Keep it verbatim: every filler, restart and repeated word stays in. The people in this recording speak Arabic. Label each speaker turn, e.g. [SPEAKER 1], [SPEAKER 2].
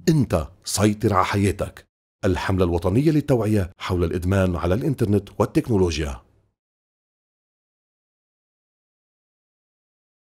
[SPEAKER 1] أنت سيطر على حياتك. الحملة الوطنية للتوعية حول الإدمان على الإنترنت والتكنولوجيا.